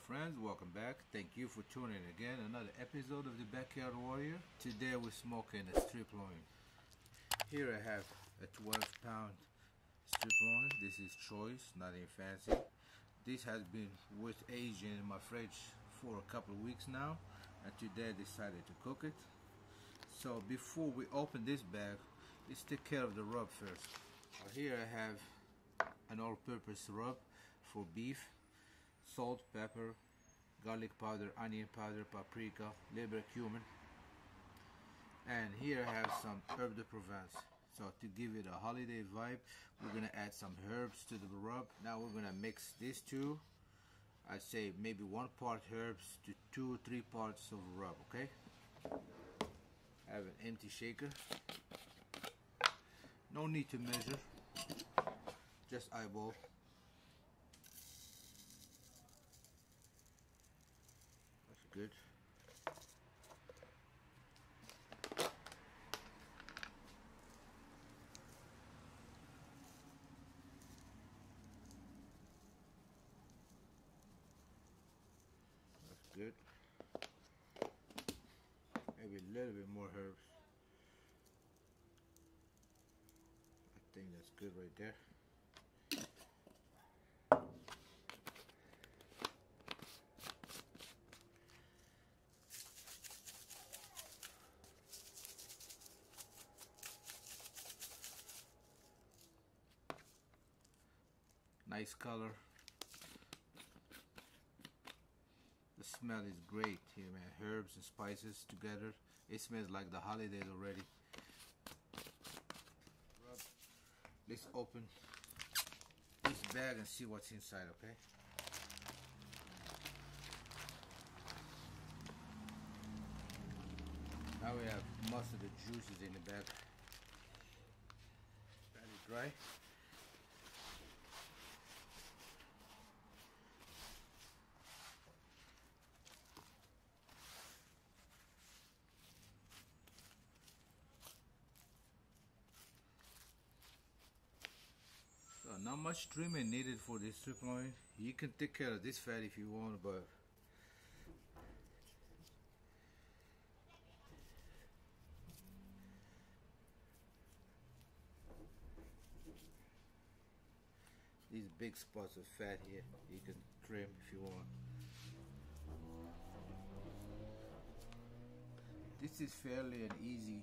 friends, welcome back. Thank you for tuning in again. Another episode of the Backyard Warrior. Today we're smoking a strip loin. Here I have a 12-pound strip loin. This is choice, nothing fancy. This has been with aging in my fridge for a couple of weeks now, and today I decided to cook it. So before we open this bag, let's take care of the rub first. Here I have an all-purpose rub for beef: salt, pepper, garlic powder, onion powder, paprika, a little bit of cumin. And here I have some herb de Provence. So to give it a holiday vibe, we're gonna add some herbs to the rub. Now we're gonna mix these two. I'd say maybe 1 part herbs to 2 or 3 parts of rub, okay? I have an empty shaker. No need to measure, just eyeball. That's good. That's good. Maybe a little bit more herbs. I think that's good right there. Nice color. The smell is great here, man. Herbs and spices together. It smells like the holidays already. Let's open this bag and see what's inside, okay? Now we have most of the juices in the bag. Fairly dry. So not much trimming needed for this strip loin. You can take care of this fat if you want, but these big spots of fat here, you can trim if you want. This is fairly an easy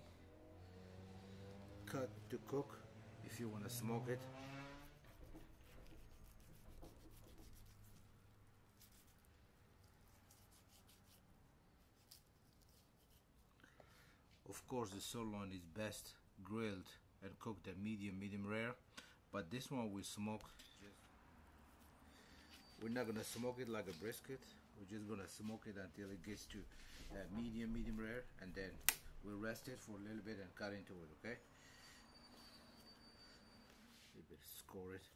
cut to cook if you want to smoke it. Of course, the sirloin is best grilled and cooked at medium rare, but this one we smoke. We're not gonna smoke it like a brisket. We're just gonna smoke it until it gets to medium rare, and then we'll rest it for a little bit and cut into it. Okay? A little bit, score it.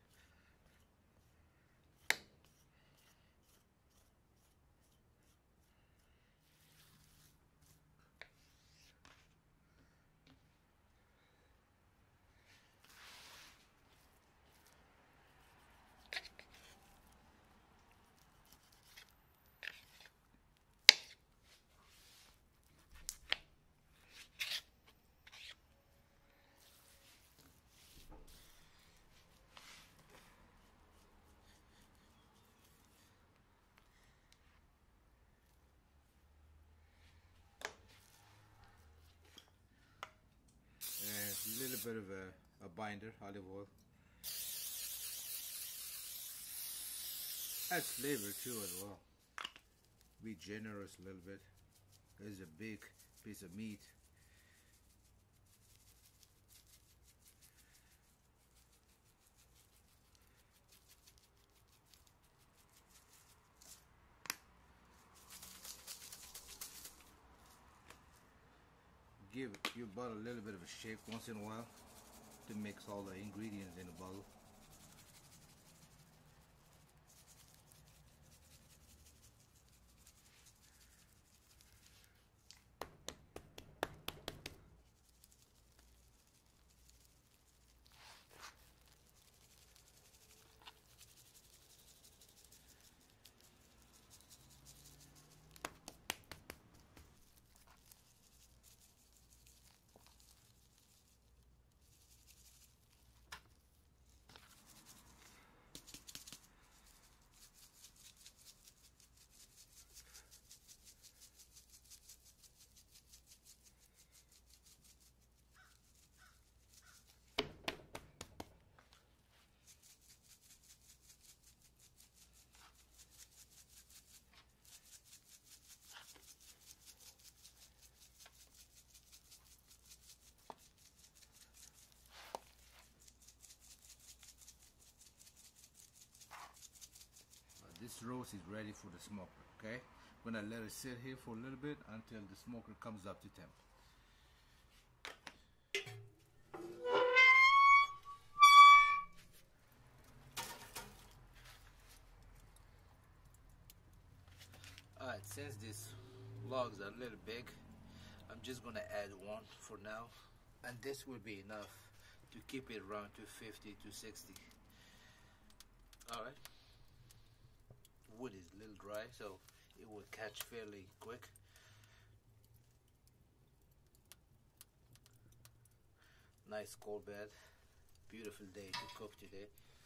A little bit of a binder, olive oil. Adds flavor too as well. Be generous a little bit. There's a big piece of meat. Give your bottle a little bit of a shake once in a while to mix all the ingredients in the bottle. this roast is ready for the smoker. Okay, I'm gonna let it sit here for a little bit until the smoker comes up to temp. Alright, since these logs are a little big, I'm just gonna add one for now, and this will be enough to keep it around 250 to 60. Alright, wood is a little dry, so it will catch fairly quick. Nice cold bed, beautiful day to cook today.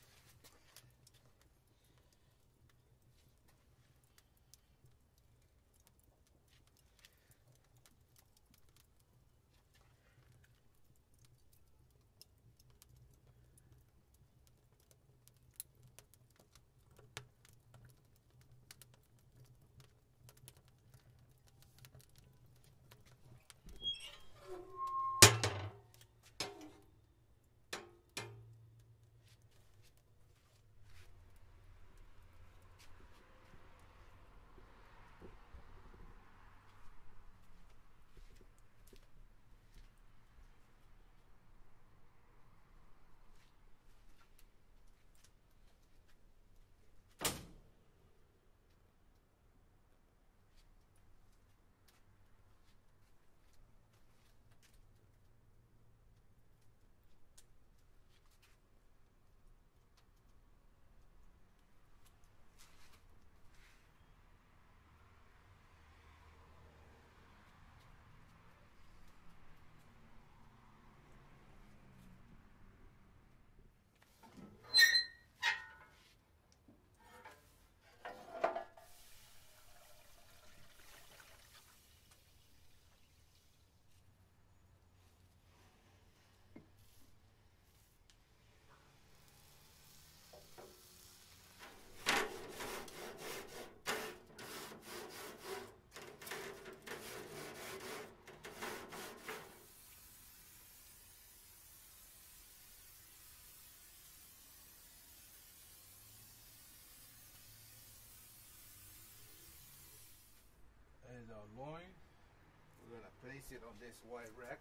There's our loin. We're gonna place it on this white rack.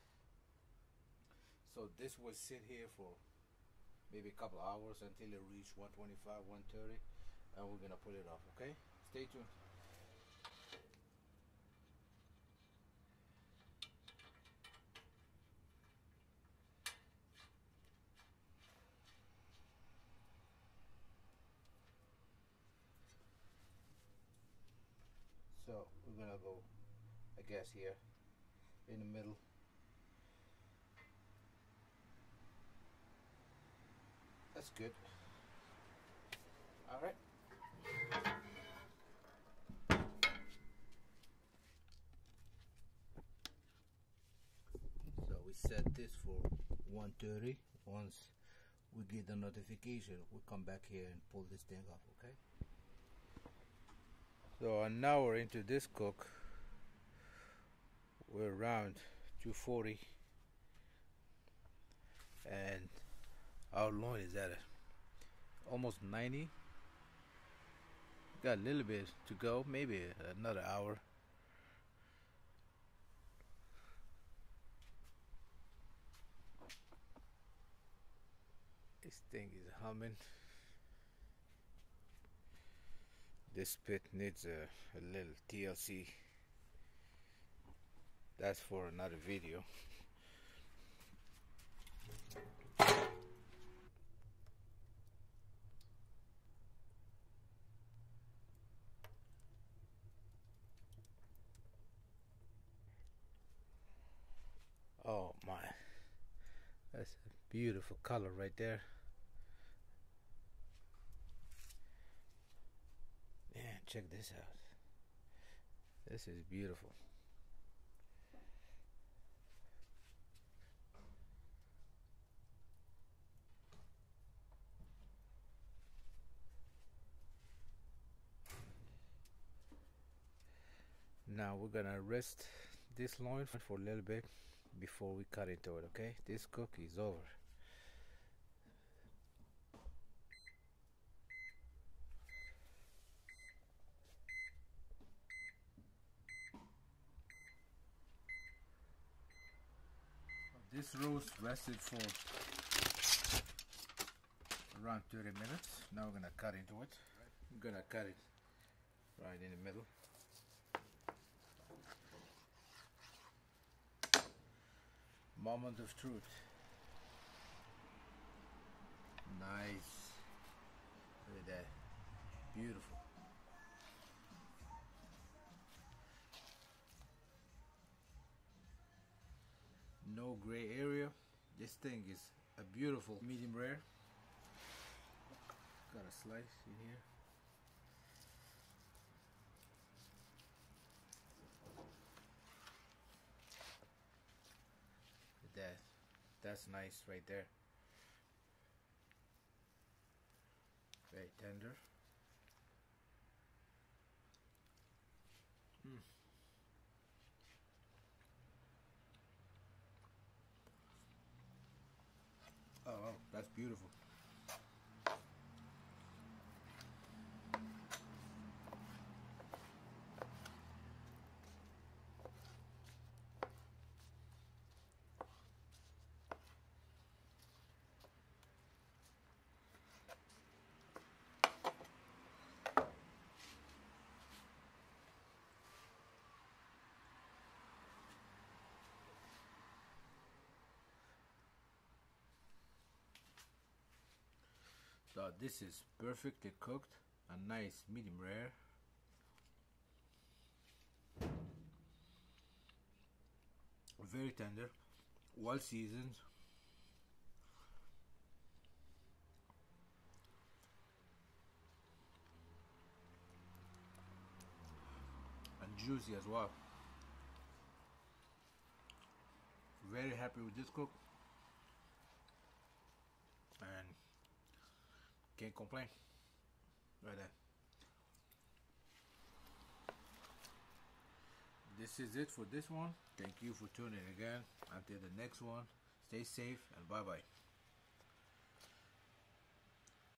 So this will sit here for maybe a couple hours until it reaches 125, 130, and we're gonna put it off. Okay, stay tuned. So we're gonna go, I guess, here in the middle. That's good. All right. So we set this for 130. Once we get the notification, we'll come back here and pull this thing off. Okay. So an hour into this cook, we're around 240, and our loin is at almost 90. Got a little bit to go, maybe another hour. This thing is humming. This pit needs a little TLC. That's for another video. Oh my, that's a beautiful color right there. Man, check this out. This is beautiful. Now we're gonna rest this loin for a little bit before we cut into it. Okay, this cook is over. this roast rested for around 30 minutes. Now we're gonna cut into it. I'm gonna cut it right in the middle. Moment of truth. Nice. Look at that. Beautiful. No gray area. This thing is a beautiful medium rare. Got a slice in here. Look at that. That's nice right there. Very tender. Oh, wow, that's beautiful. So this is perfectly cooked, a nice medium rare. Very tender, well seasoned. And juicy as well. Very happy with this cook. And can't complain. Right there. This is it for this one. Thank you for tuning in again. Until the next one, stay safe and bye bye.